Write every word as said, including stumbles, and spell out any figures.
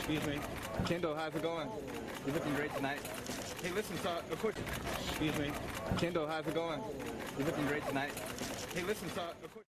Excuse me. Kendall, how's it going? You're looking great tonight. Hey, listen, so, of course. Excuse me. Kendall, how's it going? You're looking great tonight. Hey, listen, so, of course.